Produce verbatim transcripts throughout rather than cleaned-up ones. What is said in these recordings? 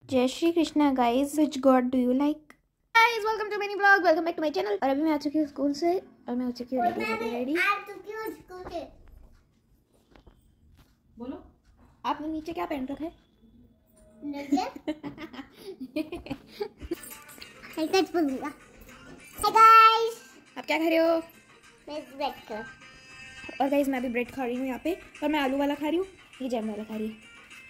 जय Shri Krishna guys, which God do you like? Guys welcome to many blog, welcome back to my channel. और अभी मैं आ चुकी हूँ स्कूल से और मैं हो चुकी हूँ रेडी रेडी रेडी आ चुकी हूँ स्कूल से। बोलो, आपने नीचे क्या पहन रखा है? हाय गाइस बोलूंगा। हाय गाइस, आप क्या खा रहे हो? मैं ब्रेड खा। और गाइज मैं भी ब्रेड खा रही हूँ यहाँ पे, और मैं आलू वाला खा रही हूँ, ये जैम वाला खा रही हूँ।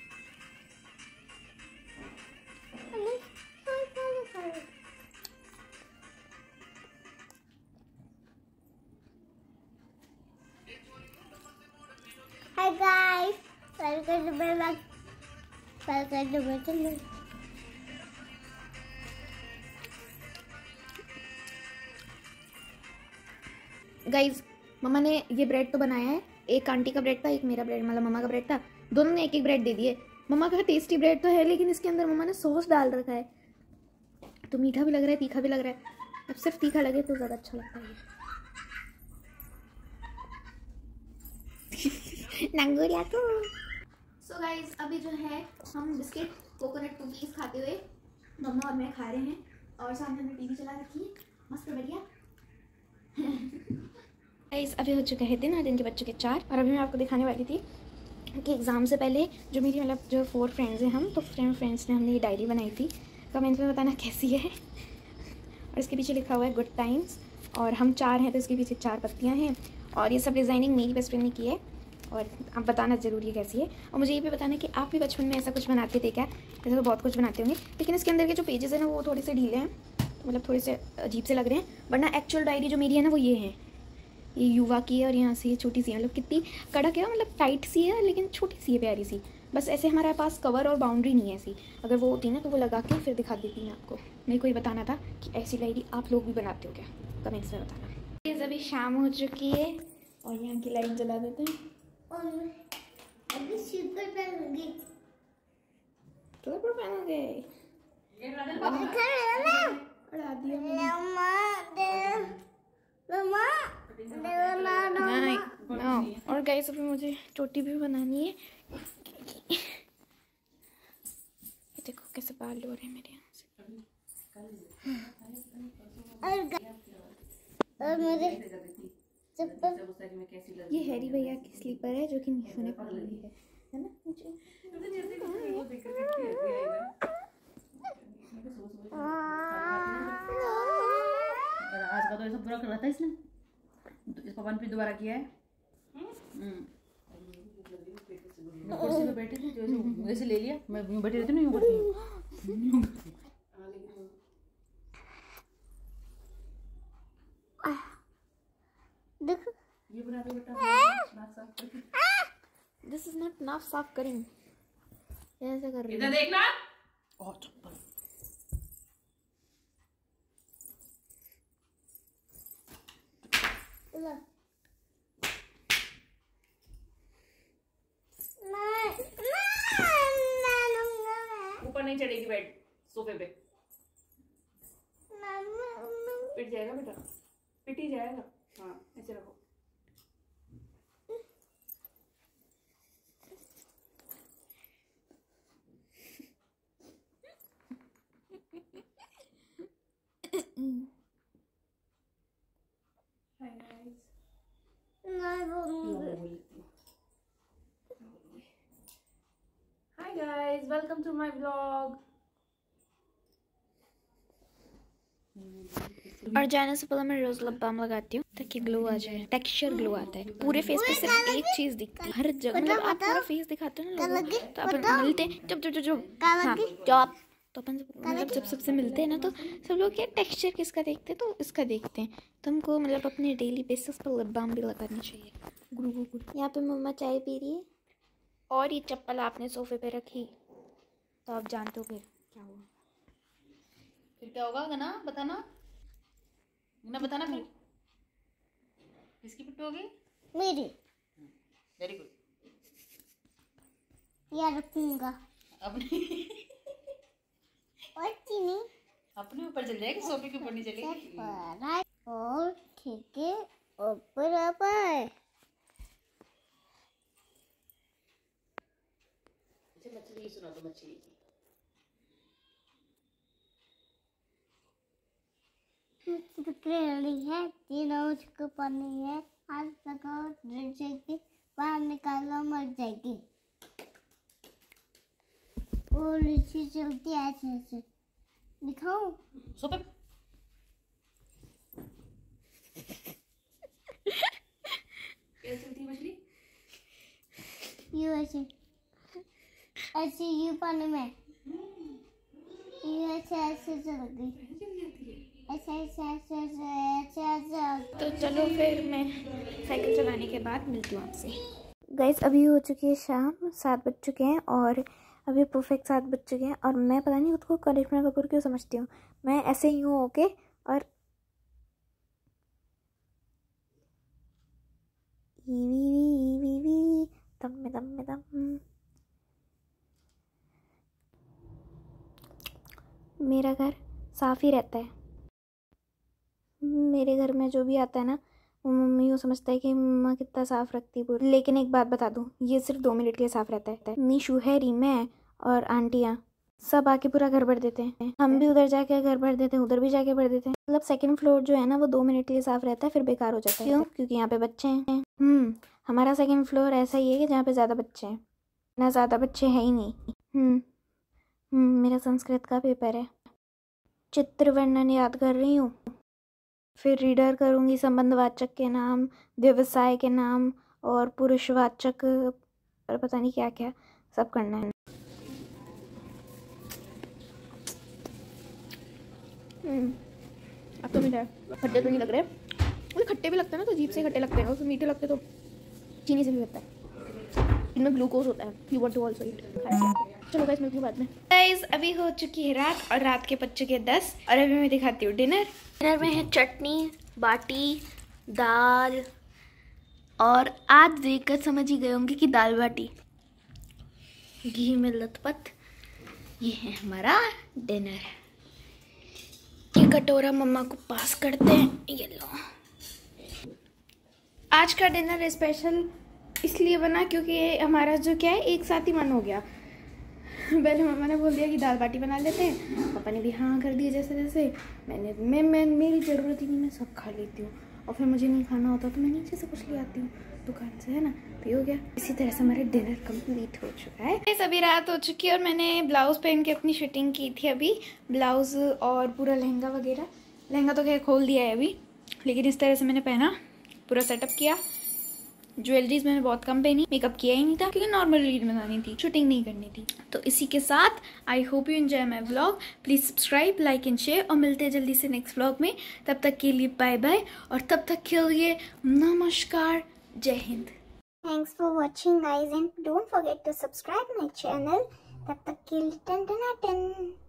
Hi guys, welcome to my blog, welcome to my channel. Guys मम्मा ने ये ब्रेड तो बनाया है, एक आंटी का ब्रेड था, एक मेरा ब्रेड मतलब मम्मा का ब्रेड था, दोनों ने एक एक ब्रेड दे दिए। मम्मा का टेस्टी ब्रेड तो है, लेकिन इसके अंदर मम्मा ने सॉस डाल रखा है, तो मीठा भी लग रहा है, तीखा भी लग रहा है। अब सिर्फ तीखा लगे तो ज़्यादा अच्छा लगता है। नंगुरिया को। सो गाइज अभी जो है हम बिस्किट कोकोनट कुकीज खाते हुए मम्मा और मैं खा रहे हैं, और सामने हमने टीवी चला रखी है, मस्त बढ़िया। गाइज अभी हो चुका है दिन, और दिन के बच्चों के चार। और अभी मैं आपको दिखाने वाली थी कि एग्ज़ाम से पहले जो मेरी मतलब जो फोर फ्रेंड्स हैं हम, तो फ्रेंड्स ने हमने ये डायरी बनाई थी। कमेंट में बताना कैसी है। और इसके पीछे लिखा हुआ है गुड टाइम्स, और हम चार हैं तो इसके पीछे चार पत्तियाँ हैं, और ये सब डिज़ाइनिंग मेरी बेस्ट फ्रेंड ने की है। और आप बताना ज़रूरी है कैसी है, और मुझे ये भी बताना कि आप भी बचपन में ऐसा कुछ बनाते थे क्या? ऐसा तो बहुत कुछ बनाते होंगे, लेकिन इसके अंदर के जो पेजेस हैं ना वो थोड़े से ढीले हैं, मतलब थोड़े से अजीब से लग रहे हैं। वरना एक्चुअल डायरी जो मेरी है ना वो ये है, ये युवा की है, और यहाँ से ये छोटी सी है, मतलब कितनी कड़क है, मतलब टाइट सी है लेकिन छोटी सी है, प्यारी सी। बस ऐसे हमारे पास कवर और बाउंड्री नहीं है ऐसी, अगर वो होती ना तो वो लगा के फिर दिखा देती मैं आपको। मेरे को ये बताना था कि ऐसी डायरी आप लोग भी बनाते हो क्या, कमेंट्स में बताना। अभी शाम हो चुकी है और यहाँ की लाइट जला देते हैं। और अभी स्लीपर पहनूंगी। स्लीपर पहनोगे? उड़ा दिया मम्मा दे, मम्मा नहीं, नो। और गाइस अभी मुझे चोटी भी बनानी है। ये देखो कैसे बाल हो रहे हैं मेरे यहाँ से। और मुझे ये हैरी भैया की स्लीपर है जो कि निशु ने पहनी है, है ना? आज का तो ऐसा बुरा कर रहा था इसने, इस पवन पे दोबारा किया है। कुर्सी पे बैठी थी जो ऐसे ले लिया, मैं यूं बैठी रहती ना, यूं करती हूं। देखो ये बना दो बेटा, नाक साफ करके। दिस इज नॉट नाक साफ करें, ऐसा कर रही इधर देखना। ओ चप्पल। ऊपर नहीं चढ़ेगी बेड, सोफे पे पिट जाएगा बेटा, पिट ही जाएगा। हाँ ऐसे रखो। Hi guys, hi guys, welcome to my blog. और जाने से पहले मैं रोज लिप बाम लगाती हूँ ताकि ग्लो आ जाए, टेक्सचर ग्लो आता है। पूरे फेस पे सिर्फ एक चीज दिखती है हर जगह, मतलब आप पूरा फेस दिखाते हो ना लोगों को, तो अपन मिलते हैं जब जब जब जब हाँ जब तो अपन मतलब जब सबसे मिलते हैं ना तो सब लोग क्या टेक्सचर किसका देखते हैं, तो इसका देखते हैं। तो हमको मतलब अपने डेली बेसिस पर लिप बाम भी लगानी चाहिए। गुरु गुरु। यहाँ पे मम्मा चाय पी रही है, और ये चप्पल आपने सोफे पे रखी तो आप जानते हो फिर क्या हुआ। फिर क्या होगा ना, बताना ना, बताना फिर किसकी पिट्टू होगी? मेरी। वेरी गुड, याद रखूंगा। अपने और चीनी अपने ऊपर चल जाएगी, सोफे के ऊपर नहीं चलेगी। और ठीक है ऊपर ऊपर। मछली सुना दो, मछली रही है, तीनों मुझको पानी है, हाथ लगाओ डर जाएगी, बाहर निकालो मर जाएगी। और नीचे चलती है ऐसे ऐसे, दिखाऊं? सो पे कैसे चलती है मछली? यू ऐसे ऐसे यू पानी में यू ऐसे ऐसे चल गई, ऐसे ऐसे ऐसे ऐसे ऐसे ऐसे। तो चलो फिर मैं साइकिल चलाने के बाद मिलती हूँ आपसे। गाइस अभी हो चुकी है शाम, सात बज चुके हैं और अभी परफेक्ट सात बज चुके हैं और मैं पता नहीं खुद को करिश्मा कपूर क्यों समझती हूँ। मैं ऐसे ही हूँ ओके और वी वी वी वी दम में दम में दम। मेरा घर साफ ही रहता है। मेरे घर में जो भी आता है ना वो मम्मी को समझता है कि मम्मा कितना साफ रखती है पूरी। लेकिन एक बात बता दूँ, ये सिर्फ दो मिनट के लिए साफ रहता है। मीशू है, रीमा है और आंटियाँ सब आके पूरा घर भर देते हैं। हम भी उधर जाके घर भर देते हैं, उधर भी जाके भर देते हैं। मतलब सेकंड फ्लोर जो है ना वो दो मिनट के लिए साफ रहता है फिर बेकार हो जाता है। क्यों? क्योंकि यहाँ पे बच्चे हैं। हम्म हमारा सेकंड फ्लोर ऐसा ही है कि जहाँ पे ज़्यादा बच्चे हैं, ना ज़्यादा बच्चे हैं ही नहीं। हम्म हम्म मेरा संस्कृत का पेपर है, चित्र वर्णन याद कर रही हूँ, फिर रीडर करूँगी संबंधवाचक के नाम, व्यवसाय के नाम और पुरुषवाचक और पता नहीं क्या क्या सब करना है। अब तो मिला खट्टे तो नहीं लग रहे, मुझे खट्टे भी लगते हैं ना तो अजीब से खट्टे लगते हैं, और मीठे लगते तो चीनी से भी लगता है। इनमें ग्लूकोज होता है। You want to also eat. चलो गाइस मिलती हूँ बाद में। गाइस अभी हो चुकी है रात और रात के बज चुके हैं दस और अभी मैं दिखाती हूँ डिनर। डिनर में है चटनी, बाटी, दाल और आज देखकर समझ ही गए होंगे कि दाल बाटी, घी में लथपथ। ये है हमारा डिनर। ये कटोरा मम्मा को पास करते हैं, ये लो। आज का डिनर स्पेशल इसलिए बना क्योंकि हमारा जो क्या है एक साथ ही मन हो गया। पहले मम्मा ने बोल दिया कि दाल बाटी बना लेते हैं, पापा ने भी हाँ कर दिया जैसे जैसे। मैंने मैं मैं मेरी ज़रूरत ही नहीं, मैं सब खा लेती हूँ और फिर मुझे नहीं खाना होता तो मैं नीचे से कुछ ले आती हूँ दुकान से, है ना। तो ये हो गया। इसी तरह से हमारा डिनर कंप्लीट हो चुका है। अभी रात हो चुकी है और मैंने ब्लाउज़ पहन के अपनी शूटिंग की थी अभी, ब्लाउज़ और पूरा लहंगा वगैरह। लहंगा तो खैर खोल दिया है अभी, लेकिन इस तरह से मैंने पहना, पूरा सेटअप किया। ज्वेलरीज मैंने बहुत कम पहनी, मेकअप किया ही नहीं था क्योंकि नॉर्मल रील बनानी थी, शूटिंग नहीं करनी थी। तो इसी के साथ I hope you enjoy my vlog. Please subscribe, like and share और मिलते हैं जल्दी से नेक्स्ट व्लॉग में। तब तक के लिए बाय बाय और तब तक के लिए नमस्कार, जय Hind. Thanks for watching guys and don't forget to subscribe my channel. तब तक के लिए टन टन टन।